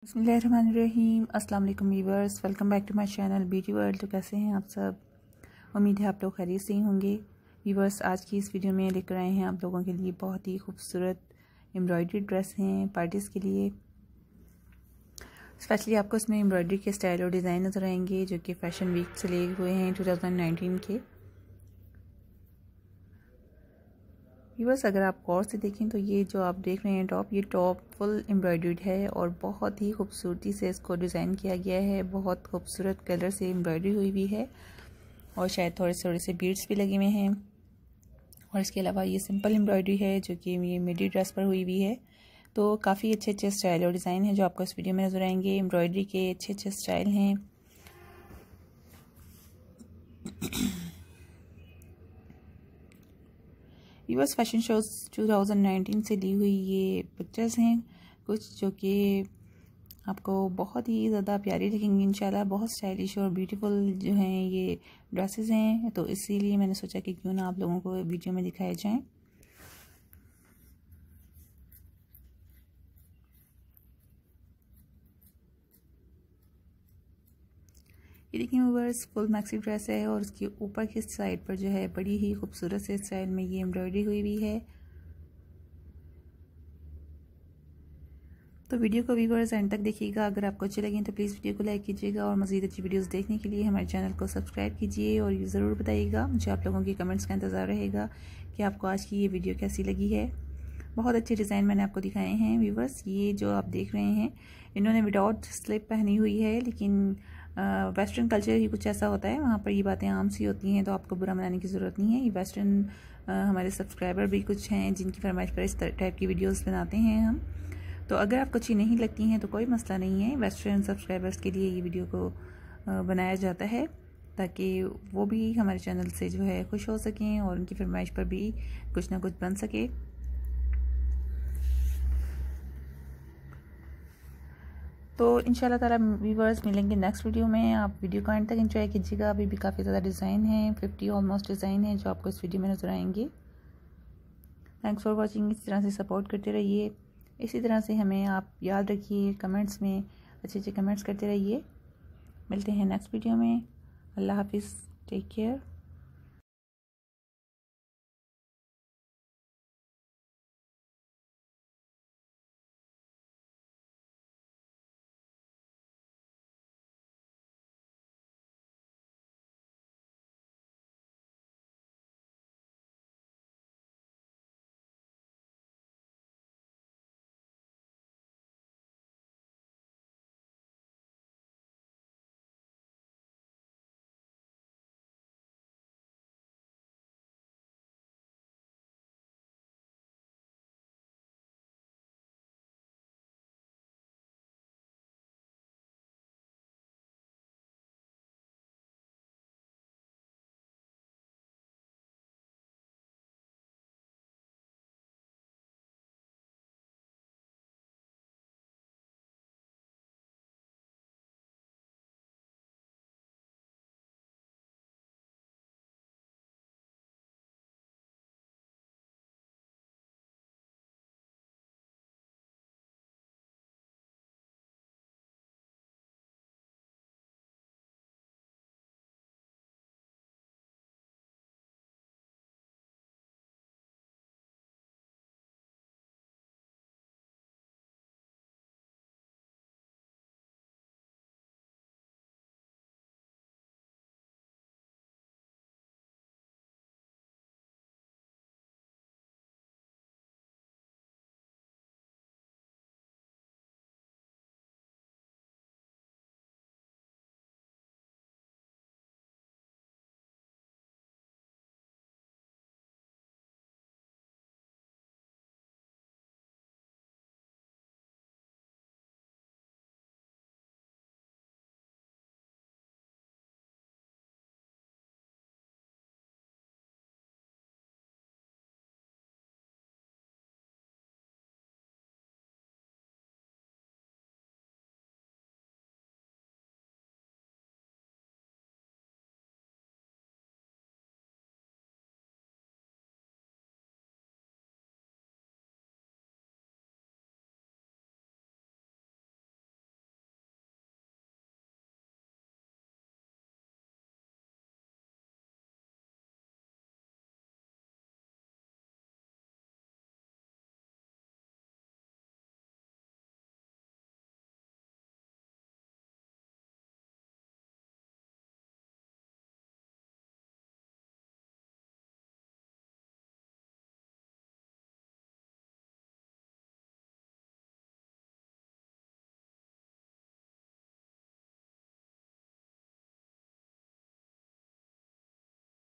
बिस्मिल्लाहिर्रहमानिर्रहीम। अस्सलाम वालेकुम viewers, welcome back to my channel beauty world. तो कैसे हैं आप सब? उम्मीद है आप लोग खैरियत से ही होंगे। व्यूअर्स, आज की इस वीडियो में लेकर आए हैं आप लोगों के लिए बहुत ही खूबसूरत एम्ब्रॉयडरी ड्रेस हैं पार्टीज़ के लिए। स्पेशली आपको इसमें एम्ब्रॉयडरी के स्टाइल और डिज़ाइन नज़र आएंगे जो कि फ़ैशन वीक से लिए हुए हैं 2019 के। व्यूअर्स, अगर आप गौर से देखें तो ये जो आप देख रहे हैं टॉप, ये टॉप फुल एम्ब्रॉयडर्ड है और बहुत ही खूबसूरती से इसको डिज़ाइन किया गया है। बहुत खूबसूरत कलर से एम्ब्रॉयडरी हुई हुई है और शायद थोड़े थोड़े से बीड्स भी लगे हुए हैं। और इसके अलावा ये सिंपल एम्ब्रॉयडरी है जो कि ये मिडी ड्रेस पर हुई हुई है। तो काफ़ी अच्छे अच्छे स्टाइल और डिज़ाइन हैं जो आपको इस वीडियो में नजर आएंगे। एम्ब्रॉयडरी के अच्छे अच्छे स्टाइल हैं। यूएस फैशन शोज 2019 से ली हुई ये पिक्चर्स हैं कुछ, जो कि आपको बहुत ही ज़्यादा प्यारी लगेंगी इंशाल्लाह। बहुत स्टाइलिश और ब्यूटीफुल जो हैं ये ड्रेसेस हैं, तो इसीलिए मैंने सोचा कि क्यों ना आप लोगों को वीडियो में दिखाए जाएं। ये देखिए व्यूअर्स, फुल मैक्सी ड्रेस है और उसके ऊपर की साइड पर जो है बड़ी ही खूबसूरत से स्टाइल में ये एम्ब्रॉयडरी हुई हुई है। तो वीडियो को व्यूअर्स एंड तक देखिएगा। अगर आपको अच्छी लगी तो प्लीज़ वीडियो को लाइक कीजिएगा और मज़ीद अच्छी वीडियोस देखने के लिए हमारे चैनल को सब्सक्राइब कीजिए। और ये ज़रूर बताइएगा, मुझे आप लोगों के कमेंट्स का इंतज़ार रहेगा कि आपको आज की ये वीडियो कैसी लगी है। बहुत अच्छे डिज़ाइन मैंने आपको दिखाए हैं व्यूअर्स। ये जो आप देख रहे हैं, इन्होंने विदाउट स्लिप पहनी हुई है, लेकिन वेस्टर्न कल्चर ही कुछ ऐसा होता है, वहाँ पर ये बातें आम सी होती हैं, तो आपको बुरा मनाने की ज़रूरत नहीं है। ये वेस्टर्न हमारे सब्सक्राइबर भी कुछ हैं जिनकी फरमाइश पर इस टाइप की वीडियोस बनाते हैं हम। तो अगर आपको अच्छी नहीं लगती हैं तो कोई मसला नहीं है। वेस्टर्न सब्सक्राइबर्स के लिए ये वीडियो को बनाया जाता है ताकि वो भी हमारे चैनल से जो है खुश हो सकें और उनकी फरमाइश पर भी कुछ ना कुछ बन सके। तो इंशाल्लाह ताला व्यूअर्स मिलेंगे नेक्स्ट वीडियो में। आप वीडियो को एंड तक एंजॉय कीजिएगा। अभी भी काफ़ी ज़्यादा डिज़ाइन है, 50 ऑलमोस्ट डिज़ाइन है जो आपको इस वीडियो में नज़र आएंगे। Thanks for watching. इस तरह से सपोर्ट करते रहिए, इसी तरह से हमें आप याद रखिए, कमेंट्स में अच्छे अच्छे कमेंट्स करते रहिए। मिलते हैं नेक्स्ट वीडियो में। अल्लाह हाफिज़, टेक केयर।